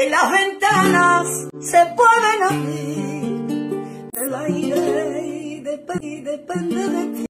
que las ventanas se pueden abrir, el aire depende de ti.